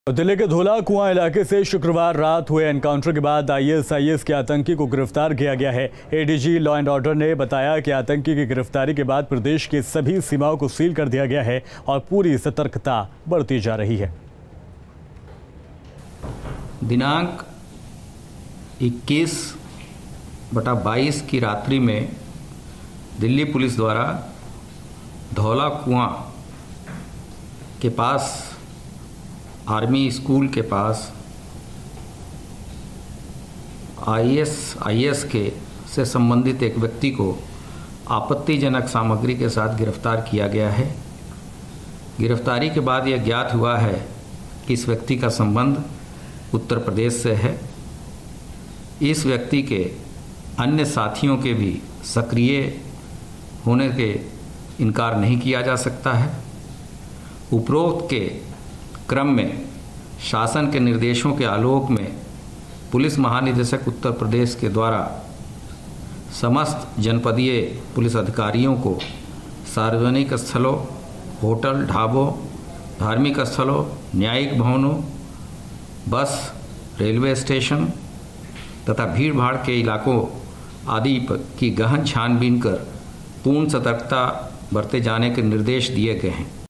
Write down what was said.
दिल्ली के धोला कुआं इलाके से शुक्रवार रात हुए एनकाउंटर के बाद आईएसआईएस के आतंकी को गिरफ्तार किया गया है। एडीजी लॉ एंड ऑर्डर ने बताया कि आतंकी की गिरफ्तारी के बाद प्रदेश की सभी सीमाओं को सील कर दिया गया है और पूरी सतर्कता बरती जा रही है। दिनांक 21/22 की रात्रि में दिल्ली पुलिस द्वारा धौला कुआं के पास आर्मी स्कूल के पास आईएसआईएस के से संबंधित एक व्यक्ति को आपत्तिजनक सामग्री के साथ गिरफ्तार किया गया है। गिरफ्तारी के बाद यह ज्ञात हुआ है कि इस व्यक्ति का संबंध उत्तर प्रदेश से है। इस व्यक्ति के अन्य साथियों के भी सक्रिय होने के इनकार नहीं किया जा सकता है। उपरोक्त के क्रम में शासन के निर्देशों के आलोक में पुलिस महानिदेशक उत्तर प्रदेश के द्वारा समस्त जनपदीय पुलिस अधिकारियों को सार्वजनिक स्थलों, होटल, ढाबों, धार्मिक स्थलों, न्यायिक भवनों, बस, रेलवे स्टेशन तथा भीड़ भाड़ के इलाकों आदि की गहन छानबीन कर पूर्ण सतर्कता बरते जाने के निर्देश दिए गए हैं।